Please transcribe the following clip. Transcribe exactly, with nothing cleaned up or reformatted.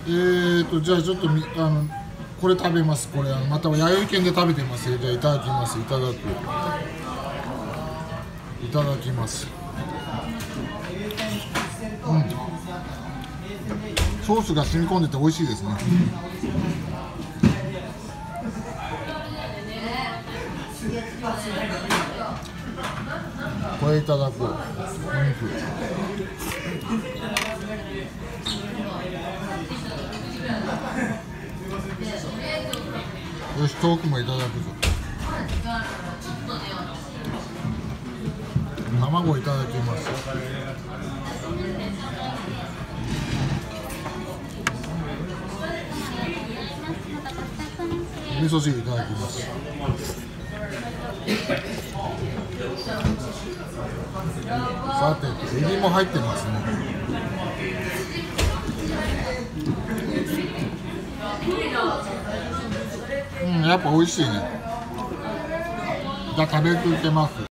えーとじゃあちょっとみあのこれ食べます。これあのまたは弥生県で食べてますよ。じゃあいただきます。いただく。いただきます。うん。ソースが染み込んでて美味しいですね。これいただこう。お肉。よし、トークもいただくぞ。卵いただきます。味噌汁いただきます。さて、エビも入ってますね。うん、やっぱ美味しいね。じゃあ食べ続けます。